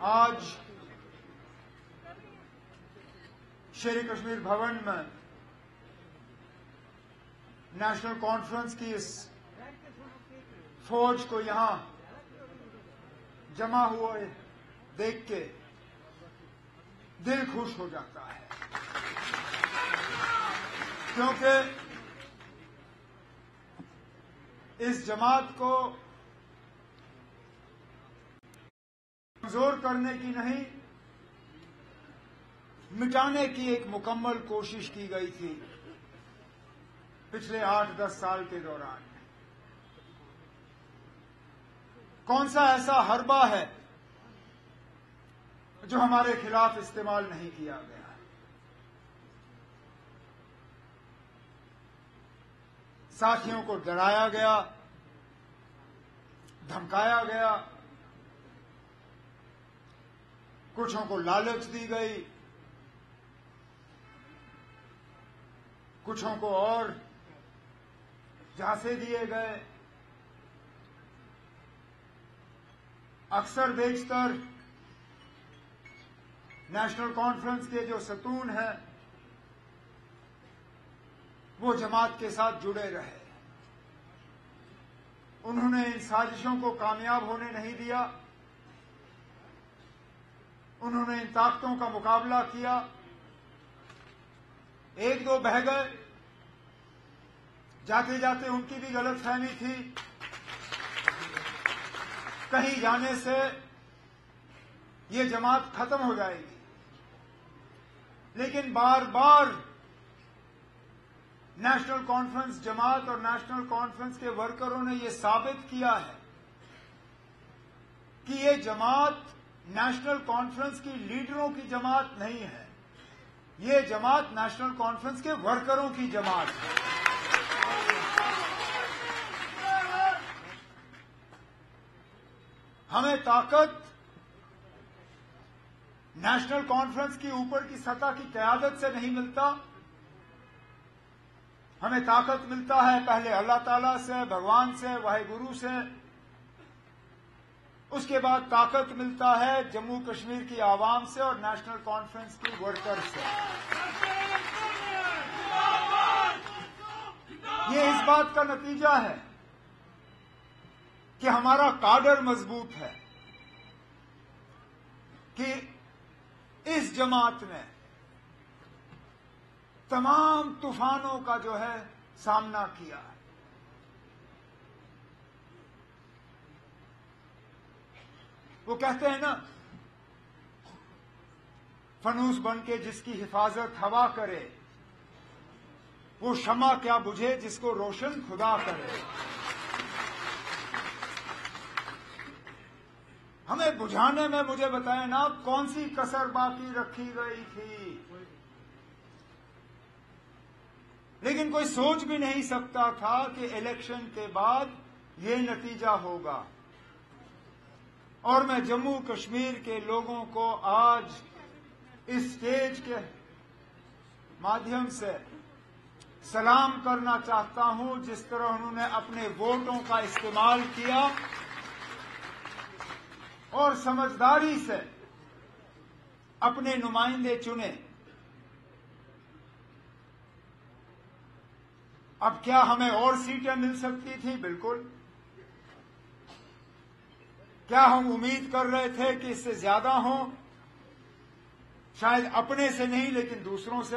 आज शेर कश्मीर भवन में नेशनल कॉन्फ्रेंस की इस फौज को यहां जमा हुए देख के दिल खुश हो जाता है, क्योंकि इस जमात को कमजोर करने की नहीं, मिटाने की एक मुकम्मल कोशिश की गई थी पिछले 8-10 साल के दौरान। कौन सा ऐसा हरबा है जो हमारे खिलाफ इस्तेमाल नहीं किया गया? साथियों को डराया गया, धमकाया गया, कुछों को लालच दी गई, कुछों को और झांसे दिए गए। अक्सर बेशतर नेशनल कॉन्फ्रेंस के जो सतून हैं वो जमात के साथ जुड़े रहे। उन्होंने इन साजिशों को कामयाब होने नहीं दिया। उन्होंने इन ताकतों का मुकाबला किया। एक दो बह गए, जाते जाते उनकी भी गलतफहमी थी, कहीं जाने से ये जमात खत्म हो जाएगी। लेकिन बार बार नेशनल कॉन्फ्रेंस जमात और नेशनल कॉन्फ्रेंस के वर्करों ने ये साबित किया है कि ये जमात नेशनल कॉन्फ्रेंस की लीडरों की जमात नहीं है, ये जमात नेशनल कॉन्फ्रेंस के वर्करों की जमात है। हमें ताकत नेशनल कॉन्फ्रेंस की ऊपर की सतह की क़यादत से नहीं मिलता। हमें ताकत मिलता है पहले अल्लाह ताला से, भगवान से, वाहिगुरु से। उसके बाद ताकत मिलता है जम्मू कश्मीर की आवाम से और नेशनल कॉन्फ्रेंस की वर्कर से। ये इस बात का नतीजा है कि हमारा काडर मजबूत है, कि इस जमात ने तमाम तूफानों का जो है सामना किया है। वो कहते हैं ना, फनूस बन के जिसकी हिफाजत हवा करे, वो शमा क्या बुझे जिसको रोशन खुदा करे। हमें बुझाने में मुझे बताएं ना, कौन सी कसर बाकी रखी गई थी? लेकिन कोई सोच भी नहीं सकता था कि इलेक्शन के बाद ये नतीजा होगा। और मैं जम्मू कश्मीर के लोगों को आज इस स्टेज के माध्यम से सलाम करना चाहता हूं, जिस तरह उन्होंने अपने वोटों का इस्तेमाल किया और समझदारी से अपने नुमाइंदे चुने। अब क्या हमें और सीटें मिल सकती थी? बिल्कुल। क्या हम उम्मीद कर रहे थे कि इससे ज्यादा हो? शायद अपने से नहीं, लेकिन दूसरों से।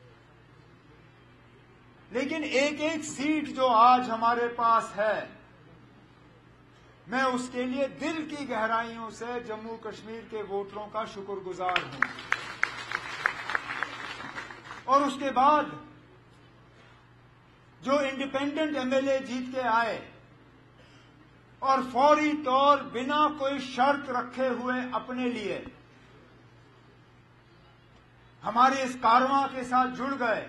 लेकिन एक एक सीट जो आज हमारे पास है, मैं उसके लिए दिल की गहराइयों से जम्मू कश्मीर के वोटरों का शुक्रगुजार हूं। और उसके बाद जो इंडिपेंडेंट एमएलए जीत के आए और फौरी तौर बिना कोई शर्त रखे हुए अपने लिए हमारे इस कारवां के साथ जुड़ गए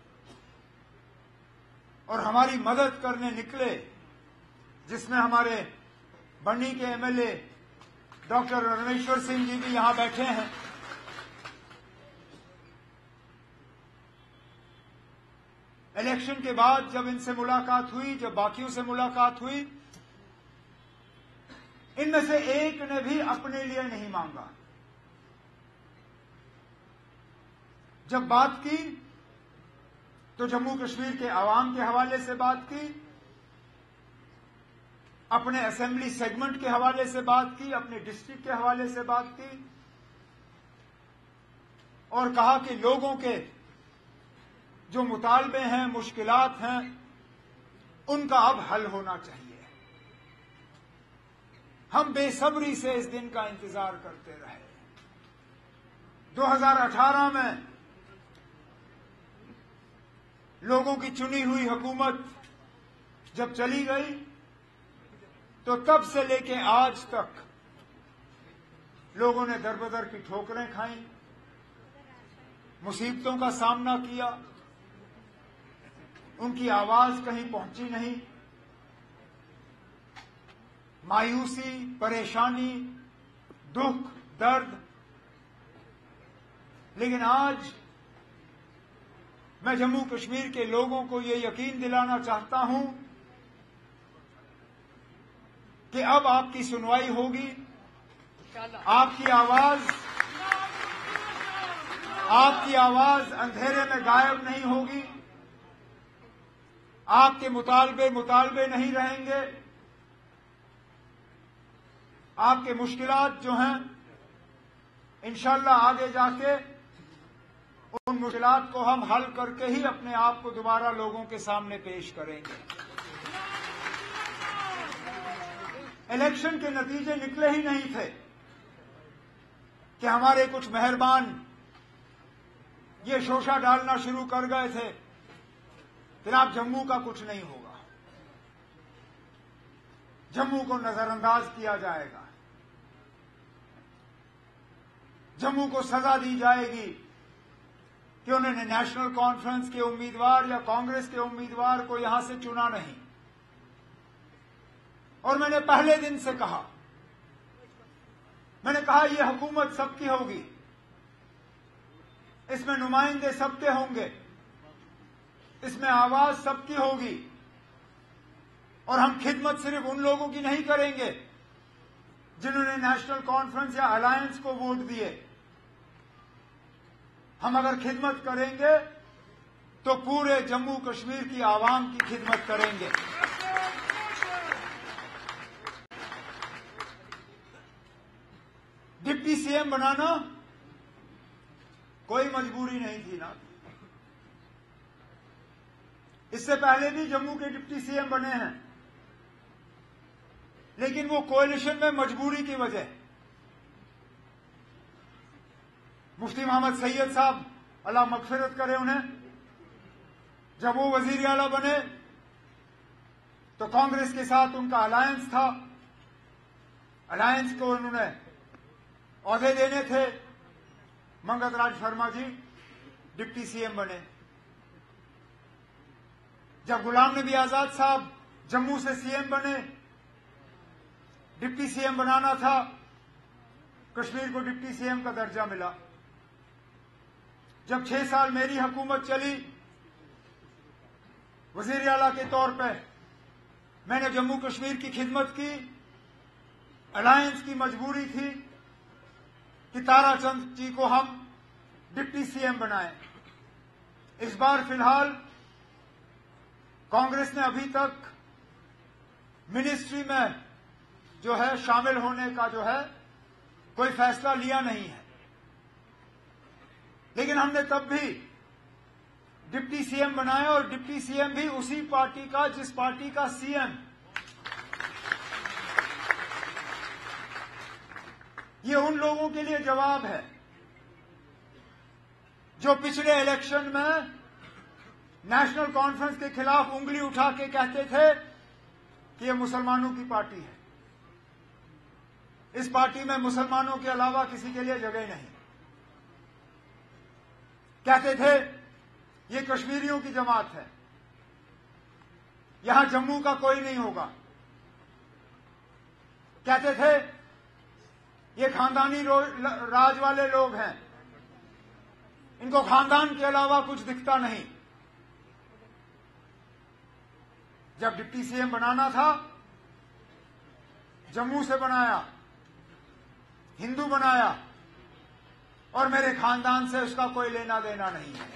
और हमारी मदद करने निकले, जिसमें हमारे बन्नी के एमएलए डॉक्टर रणेश्वर सिंह जी भी यहां बैठे हैं। इलेक्शन के बाद जब इनसे मुलाकात हुई, जब बाकियों से मुलाकात हुई, इनमें से एक ने भी अपने लिए नहीं मांगा। जब बात की तो जम्मू कश्मीर के आवाम के हवाले से बात की, अपने असेंबली सेगमेंट के हवाले से बात की, अपने डिस्ट्रिक्ट के हवाले से बात की और कहा कि लोगों के जो मुतालबे हैं, मुश्किलात हैं, उनका अब हल होना चाहिए। हम बेसब्री से इस दिन का इंतजार करते रहे। 2018 में लोगों की चुनी हुई हुकूमत जब चली गई तो तब से लेके आज तक लोगों ने दरबदर की ठोकरें खाई, मुसीबतों का सामना किया, उनकी आवाज कहीं पहुंची नहीं। मायूसी, परेशानी, दुख, दर्द। लेकिन आज मैं जम्मू कश्मीर के लोगों को ये यकीन दिलाना चाहता हूं कि अब आपकी सुनवाई होगी, आपकी आवाज अंधेरे में गायब नहीं होगी, आपके मुतालबे नहीं रहेंगे, आपके मुश्किलात जो हैं इंशाअल्लाह आगे जाके उन मुश्किलात को हम हल करके ही अपने आप को दोबारा लोगों के सामने पेश करेंगे। इलेक्शन के नतीजे निकले ही नहीं थे कि हमारे कुछ मेहरबान ये शोषा डालना शुरू कर गए थे कि अब जम्मू का कुछ नहीं होगा, जम्मू को नजरअंदाज किया जाएगा, जम्मू को सजा दी जाएगी कि उन्होंने नेशनल कॉन्फ्रेंस के उम्मीदवार या कांग्रेस के उम्मीदवार को यहां से चुना नहीं। और मैंने पहले दिन से कहा, मैंने कहा यह हुकूमत सबकी होगी, इसमें नुमाइंदे सबके होंगे, इसमें आवाज सबकी होगी और हम खिदमत सिर्फ उन लोगों की नहीं करेंगे जिन्होंने नेशनल कॉन्फ्रेंस या अलायंस को वोट दिए। हम अगर खिदमत करेंगे तो पूरे जम्मू कश्मीर की आवाम की खिदमत करेंगे। डिप्टी सीएम बनाना कोई मजबूरी नहीं थी ना। इससे पहले भी जम्मू के डिप्टी सीएम बने हैं, लेकिन वो कोalition में मजबूरी की वजह। मुफ्ती मोहम्मद सैयद साहब, अल्लाह मगफिरत करे उन्हें, जब वो वजीर आला बने तो कांग्रेस के साथ उनका अलायंस था, अलायंस को उन्होंने ओहदे देने थे। मंगत राज शर्मा जी डिप्टी सीएम बने। जब गुलाम नबी आजाद साहब जम्मू से सीएम बने, डिप्टी सीएम बनाना था, कश्मीर को डिप्टी सीएम का दर्जा मिला। जब 6 साल मेरी हुकूमत चली, वजीर आला के तौर पे मैंने जम्मू कश्मीर की खिदमत की। अलायंस की मजबूरी थी कि ताराचंद जी को हम डिप्टी सीएम बनाएं। इस बार फिलहाल कांग्रेस ने अभी तक मिनिस्ट्री में जो है शामिल होने का जो है कोई फैसला लिया नहीं है, लेकिन हमने तब भी डिप्टी सीएम बनाया और डिप्टी सीएम भी उसी पार्टी का जिस पार्टी का सीएम। ये उन लोगों के लिए जवाब है जो पिछले इलेक्शन में नेशनल कॉन्फ्रेंस के खिलाफ उंगली उठा के कहते थे कि ये मुसलमानों की पार्टी है, इस पार्टी में मुसलमानों के अलावा किसी के लिए जगह नहीं। कहते थे ये कश्मीरियों की जमात है, यहां जम्मू का कोई नहीं होगा। कहते थे ये खानदानी राज वाले लोग हैं, इनको खानदान के अलावा कुछ दिखता नहीं। जब डिप्टी सीएम बनाना था, जम्मू से बनाया, हिंदू बनाया, और मेरे खानदान से उसका कोई लेना देना नहीं है।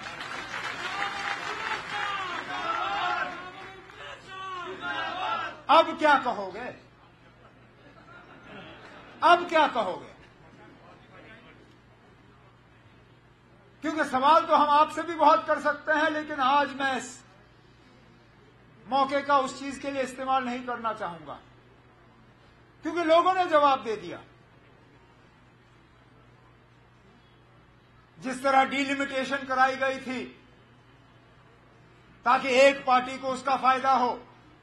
अब क्या कहोगे? अब क्या कहोगे? क्योंकि सवाल तो हम आपसे भी बहुत कर सकते हैं, लेकिन आज मैं इस मौके का उस चीज के लिए इस्तेमाल नहीं करना चाहूंगा, क्योंकि लोगों ने जवाब दे दिया। जिस तरह डिलिमिटेशन कराई गई थी ताकि एक पार्टी को उसका फायदा हो,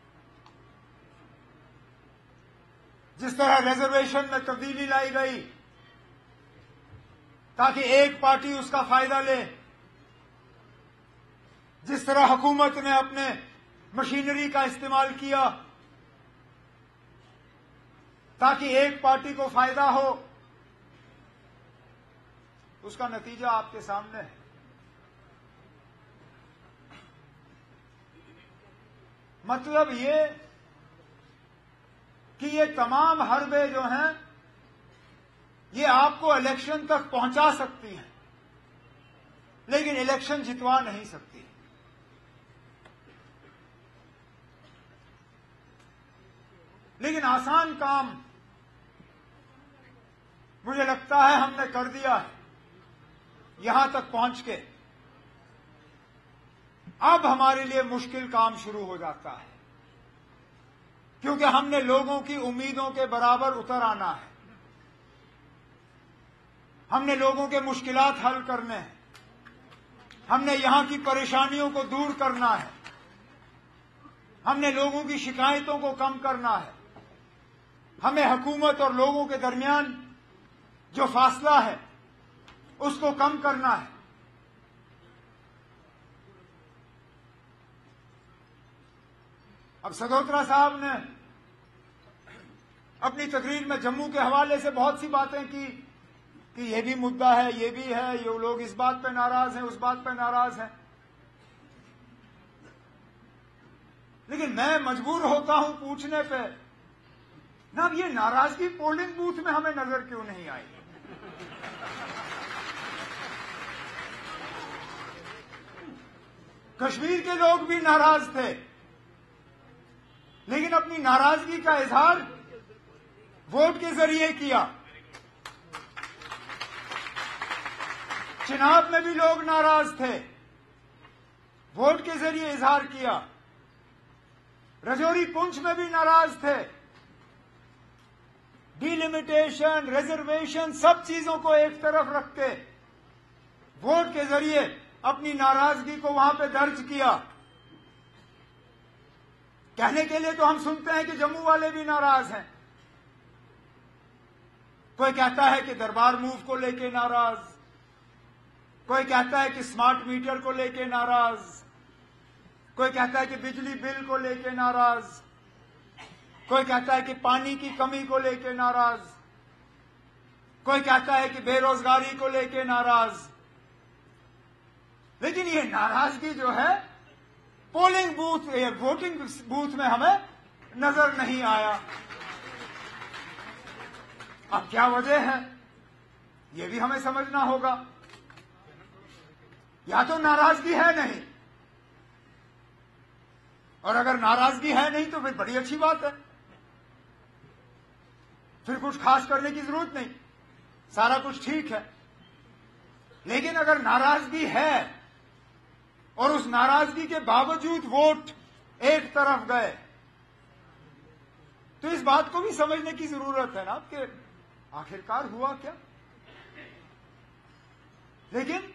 जिस तरह रिजर्वेशन में तब्दीली लाई गई ताकि एक पार्टी उसका फायदा ले, जिस तरह हुकूमत ने अपने मशीनरी का इस्तेमाल किया ताकि एक पार्टी को फायदा हो, उसका नतीजा आपके सामने है। मतलब ये कि ये तमाम हरबे जो हैं ये आपको इलेक्शन तक पहुंचा सकती हैं, लेकिन इलेक्शन जितवा नहीं सकती। लेकिन आसान काम मुझे लगता है हमने कर दिया है यहां तक पहुंच के। अब हमारे लिए मुश्किल काम शुरू हो जाता है, क्योंकि हमने लोगों की उम्मीदों के बराबर उतर आना है। हमने लोगों के मुश्किलात हल करने हैं, हमने यहां की परेशानियों को दूर करना है, हमने लोगों की शिकायतों को कम करना है, हमें हुकूमत और लोगों के दरमियान जो फासला है उसको कम करना है। अब सगोत्रा साहब ने अपनी तकरीर में जम्मू के हवाले से बहुत सी बातें की कि ये भी मुद्दा है, ये भी है, ये लोग इस बात पे नाराज हैं, उस बात पे नाराज हैं। लेकिन मैं मजबूर होता हूं पूछने पे, ना ये नाराजगी पोलिंग बूथ में हमें नजर क्यों नहीं आई? कश्मीर के लोग भी नाराज थे, लेकिन अपनी नाराजगी का इजहार वोट के जरिए किया। चिनाब में भी लोग नाराज थे, वोट के जरिए इजहार किया। रजौरी पुंछ में भी नाराज थे। डिलिमिटेशन, रिजर्वेशन, सब चीजों को एक तरफ रख के वोट के जरिए अपनी नाराजगी को वहां पे दर्ज किया। कहने के लिए तो हम सुनते हैं कि जम्मू वाले भी नाराज हैं। कोई कहता है कि दरबार मूव को लेके नाराज, कोई कहता है कि स्मार्ट मीटर को लेके नाराज, कोई कहता है कि बिजली बिल को लेके नाराज, कोई कहता है कि पानी की कमी को लेके नाराज, कोई कहता है कि बेरोजगारी को लेके नाराज। लेकिन ये नाराजगी जो है पोलिंग बूथ या वोटिंग बूथ में हमें नजर नहीं आया। अब क्या वजह है ये भी हमें समझना होगा। या तो नाराजगी है नहीं, और अगर नाराजगी है नहीं तो फिर बड़ी अच्छी बात है, फिर कुछ खास करने की जरूरत नहीं, सारा कुछ ठीक है। लेकिन अगर नाराजगी है और उस नाराजगी के बावजूद वोट एक तरफ गए, तो इस बात को भी समझने की जरूरत है ना कि आखिरकार हुआ क्या। लेकिन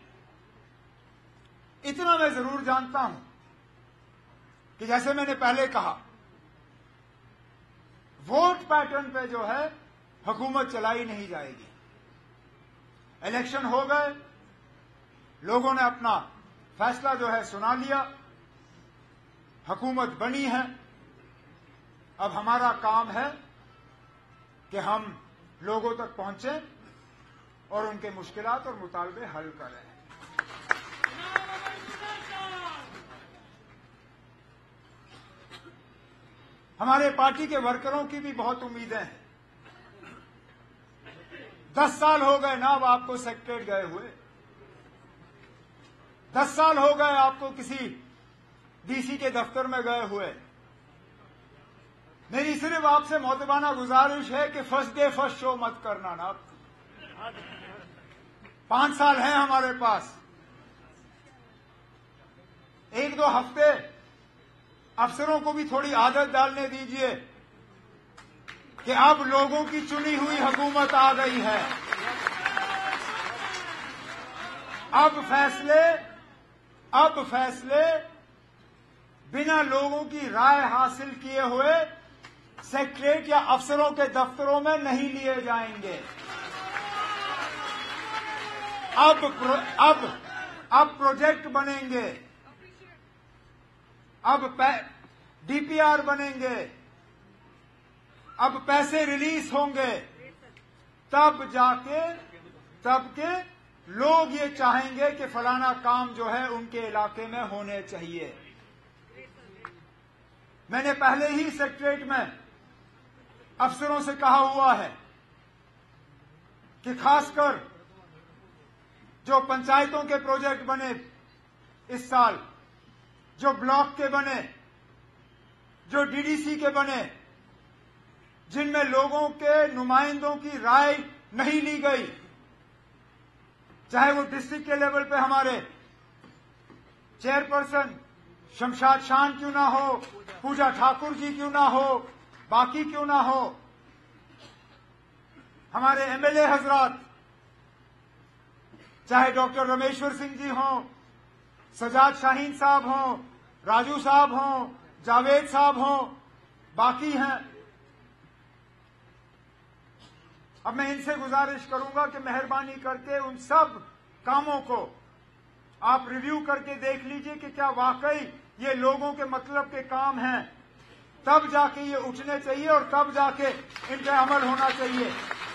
इतना मैं जरूर जानता हूं कि जैसे मैंने पहले कहा, वोट पैटर्न पे जो है हुकूमत चलाई नहीं जाएगी। इलेक्शन हो गए, लोगों ने अपना फैसला जो है सुना लिया, हुकूमत बनी है। अब हमारा काम है कि हम लोगों तक पहुंचे और उनके मुश्किलात और मुतालबे हल करें। हमारे पार्टी के वर्करों की भी बहुत उम्मीदें हैं। 10 साल हो गए ना अब आपको सेक्रेटरीट गए हुए, 10 साल हो गए आपको किसी डीसी के दफ्तर में गए हुए। मेरी सिर्फ आपसे मोहतबाना गुजारिश है कि फर्स्ट डे फर्स्ट शो मत करना ना। 5 साल हैं हमारे पास, 1-2 हफ्ते अफसरों को भी थोड़ी आदत डालने दीजिए कि अब लोगों की चुनी हुई हुकूमत आ गई है। अब फैसले बिना लोगों की राय हासिल किए हुए सेक्रेटरीट या अफसरों के दफ्तरों में नहीं लिए जाएंगे। अब प्रोजेक्ट बनेंगे, अब डीपीआर बनेंगे, अब पैसे रिलीज होंगे, तब के लोग ये चाहेंगे कि फलाना काम जो है उनके इलाके में होने चाहिए। मैंने पहले ही सेक्रेटरीट में अफसरों से कहा हुआ है कि खासकर जो पंचायतों के प्रोजेक्ट बने इस साल, जो ब्लॉक के बने, जो डीडीसी के बने, जिनमें लोगों के नुमाइंदों की राय नहीं ली गई, चाहे वो डिस्ट्रिक्ट के लेवल पे हमारे चेयरपर्सन शमशाद शान क्यों ना हो, पूजा ठाकुर जी क्यों ना हो, बाकी क्यों ना हो, हमारे एमएलए हजरात, चाहे डॉक्टर रमेश्वर सिंह जी हों, सजाद शाहीन साहब हों, राजू साहब हों, जावेद साहब हों, बाकी हैं। अब मैं इनसे गुजारिश करूंगा कि मेहरबानी करके उन सब कामों को आप रिव्यू करके देख लीजिए कि क्या वाकई ये लोगों के मतलब के काम हैं, तब जाके ये उठने चाहिए और तब जाके इन पे अमल होना चाहिए।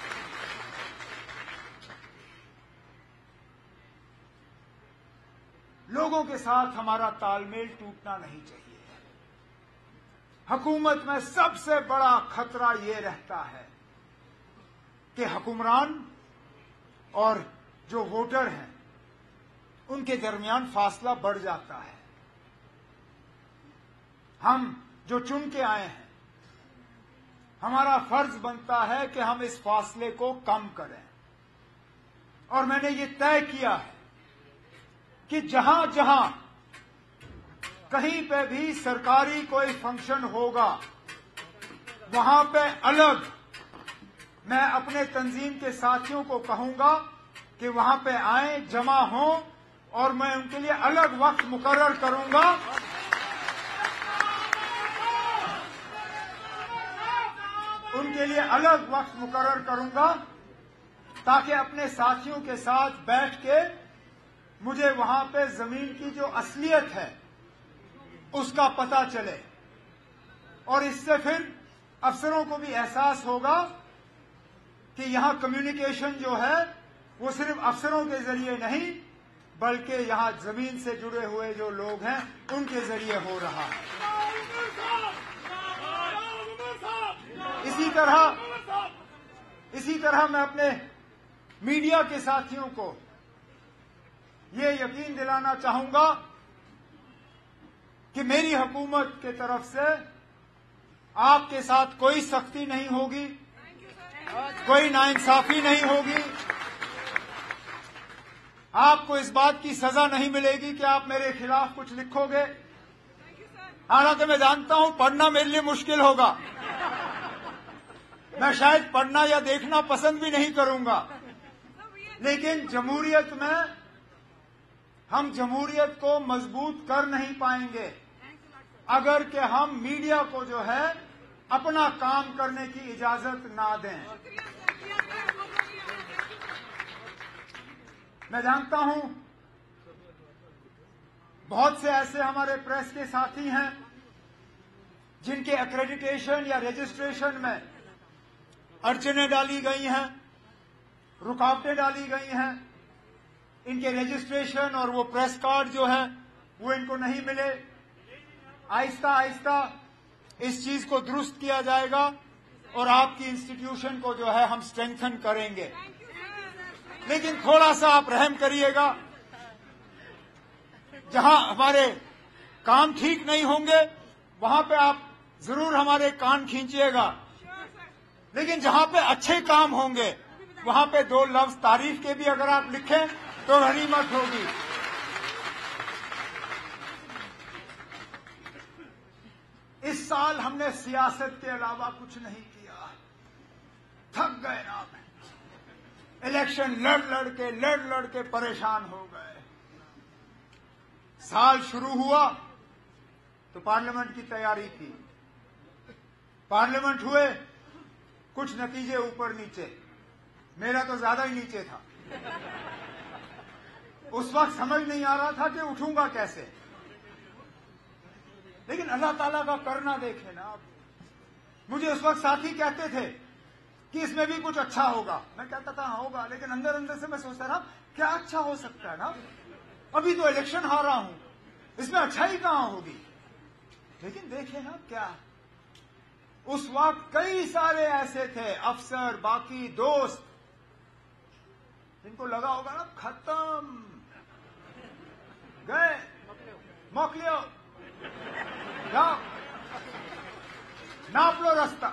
लोगों के साथ हमारा तालमेल टूटना नहीं चाहिए। हुकूमत में सबसे बड़ा खतरा ये रहता है कि हुक्मरान और जो वोटर हैं उनके दरमियान फासला बढ़ जाता है। हम जो चुन के आए हैं, हमारा फर्ज बनता है कि हम इस फासले को कम करें। और मैंने ये तय किया है कि जहां जहां कहीं पे भी सरकारी कोई फंक्शन होगा, वहां पे अलग मैं अपने तंजीम के साथियों को कहूंगा कि वहां पे आए, जमा हों, और मैं उनके लिए अलग वक्त मुकर्रर करूंगा। उनके लिए अलग वक्त मुकर्रर करूंगा ताकि अपने साथियों के साथ बैठ के मुझे वहां पे जमीन की जो असलियत है उसका पता चले, और इससे फिर अफसरों को भी एहसास होगा कि यहां कम्युनिकेशन जो है वो सिर्फ अफसरों के जरिए नहीं बल्कि यहां जमीन से जुड़े हुए जो लोग हैं उनके जरिए हो रहा है। इसी तरह मैं अपने मीडिया के साथियों को ये यकीन दिलाना चाहूंगा कि मेरी हुकूमत के तरफ से आपके साथ कोई सख्ती नहीं होगी, कोई नाइंसाफी नहीं होगी। आपको इस बात की सजा नहीं मिलेगी कि आप मेरे खिलाफ कुछ लिखोगे। हालांकि मैं जानता हूं पढ़ना मेरे लिए मुश्किल होगा, मैं शायद पढ़ना या देखना पसंद भी नहीं करूंगा, लेकिन जमहूरियत में हम जमहूरियत को मजबूत कर नहीं पाएंगे अगर कि हम मीडिया को जो है अपना काम करने की इजाजत ना दें। मैं जानता हूं बहुत से ऐसे हमारे प्रेस के साथी हैं जिनके एक्रेडिटेशन या रजिस्ट्रेशन में अड़चनें डाली गई हैं, रुकावटें डाली गई हैं। इनके रजिस्ट्रेशन और वो प्रेस कार्ड जो है वो इनको नहीं मिले। आहिस्ता आहिस्ता इस चीज को दुरुस्त किया जाएगा और आपकी इंस्टीट्यूशन को जो है हम स्ट्रेंथन करेंगे। लेकिन थोड़ा सा आप रहम करिएगा। जहां हमारे काम ठीक नहीं होंगे वहां पे आप जरूर हमारे कान खींचिएगा, लेकिन जहां पे अच्छे काम होंगे वहां पे दो लफ्ज तारीफ के भी अगर आप लिखें तो गनीमत होगी। इस साल हमने सियासत के अलावा कुछ नहीं किया, थक गए ना। इलेक्शन लड़ के परेशान हो गए। साल शुरू हुआ तो पार्लियामेंट की तैयारी की, पार्लियामेंट हुए, कुछ नतीजे ऊपर नीचे, मेरा तो ज्यादा ही नीचे था। उस वक्त समझ नहीं आ रहा था कि उठूंगा कैसे, लेकिन अल्लाह ताला का करना देखे ना आप। मुझे उस वक्त साथी कहते थे कि इसमें भी कुछ अच्छा होगा, मैं कहता था होगा, लेकिन अंदर अंदर से मैं सोचता था क्या अच्छा हो सकता है ना, अभी तो इलेक्शन हारा हूं, इसमें अच्छाई कहां होगी। लेकिन देखे ना क्या, उस वक्त कई सारे ऐसे थे अफसर, बाकी दोस्त, जिनको लगा होगा ना खत्म, गए, मोकलियो, जाओ, नाप लो रास्ता।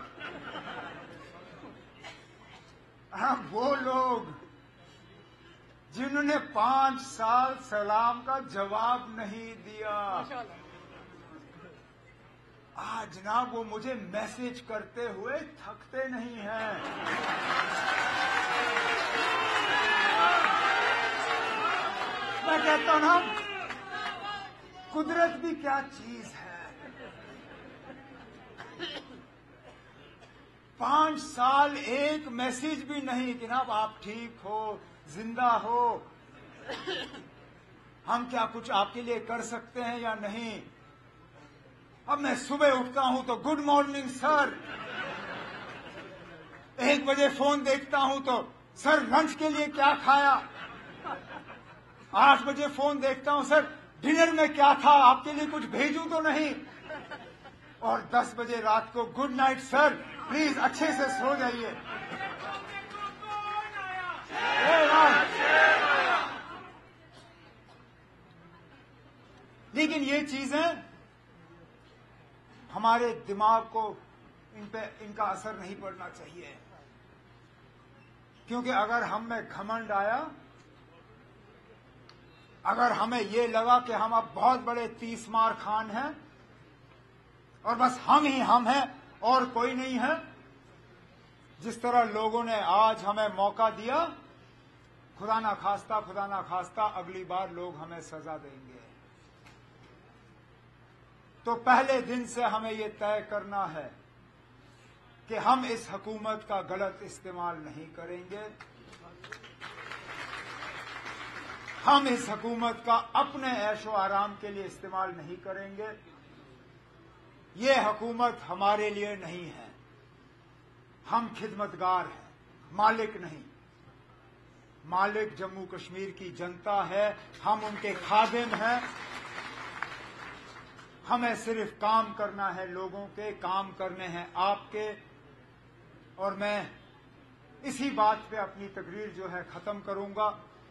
हाँ, वो लोग जिन्होंने 5 साल सलाम का जवाब नहीं दिया, आज जनाब वो मुझे मैसेज करते हुए थकते नहीं हैं। मैं कहता हूं ना, कुदरत भी क्या चीज है। 5 साल एक मैसेज भी नहीं कि जनाब आप ठीक हो, जिंदा हो, हम क्या कुछ आपके लिए कर सकते हैं या नहीं। अब मैं सुबह उठता हूं तो गुड मॉर्निंग सर, 1 बजे फोन देखता हूं तो सर लंच के लिए क्या खाया, 8 बजे फोन देखता हूं सर डिनर में क्या था, आपके लिए कुछ भेजूं तो नहीं, और 10 बजे रात को गुड नाइट सर, प्लीज अच्छे से सो जाइए। लेकिन ये चीजें हमारे दिमाग को, इन पे इनका असर नहीं पड़ना चाहिए, क्योंकि अगर हम में घमंड आया, अगर हमें ये लगा कि हम अब बहुत बड़े 30 मार खान हैं और बस हम ही हम हैं और कोई नहीं है, जिस तरह लोगों ने आज हमें मौका दिया, खुदा ना खास्ता अगली बार लोग हमें सजा देंगे। तो पहले दिन से हमें ये तय करना है कि हम इस हुकूमत का गलत इस्तेमाल नहीं करेंगे, हम इस हुकूमत का अपने ऐशो आराम के लिए इस्तेमाल नहीं करेंगे। ये हुकूमत हमारे लिए नहीं है, हम खिदमतगार हैं, मालिक नहीं। मालिक जम्मू कश्मीर की जनता है, हम उनके खादिम हैं। हमें सिर्फ काम करना है, लोगों के काम करने हैं आपके। और मैं इसी बात पे अपनी तकरीर जो है खत्म करूंगा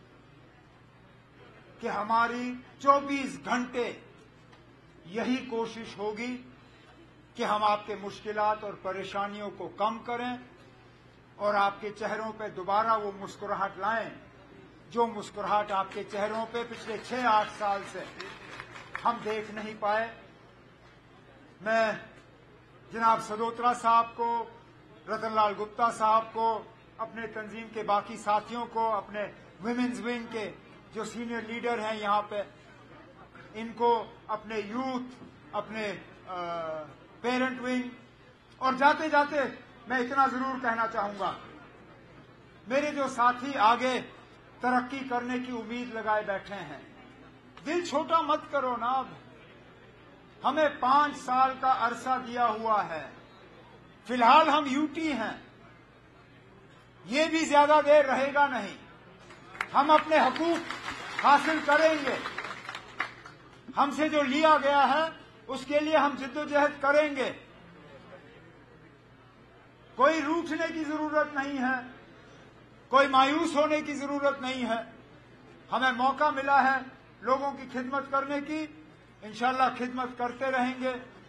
कि हमारी 24 घंटे यही कोशिश होगी कि हम आपके मुश्किलात और परेशानियों को कम करें और आपके चेहरों पे दोबारा वो मुस्कुराहट लाएं, जो मुस्कुराहट आपके चेहरों पे पिछले 6-8 साल से हम देख नहीं पाए। मैं जनाब सदोत्रा साहब को, रतन लाल गुप्ता साहब को, अपने तंजीम के बाकी साथियों को, अपने विमेन्स विंग के जो सीनियर लीडर हैं यहाँ पे, इनको, अपने यूथ, अपने पेरेंट विंग, और जाते जाते मैं इतना जरूर कहना चाहूंगा, मेरे जो साथी आगे तरक्की करने की उम्मीद लगाए बैठे हैं, दिल छोटा मत करो ना। अब हमें 5 साल का अरसा दिया हुआ है, फिलहाल हम यूटी हैं, ये भी ज्यादा देर रहेगा नहीं, हम अपने हकूक हासिल करेंगे। हमसे जो लिया गया है उसके लिए हम जिद्दोजहद करेंगे, कोई रूठने की जरूरत नहीं है। कोई मायूस होने की जरूरत नहीं है। हमें मौका मिला है लोगों की खिदमत करने की, इंशाअल्लाह खिदमत करते रहेंगे।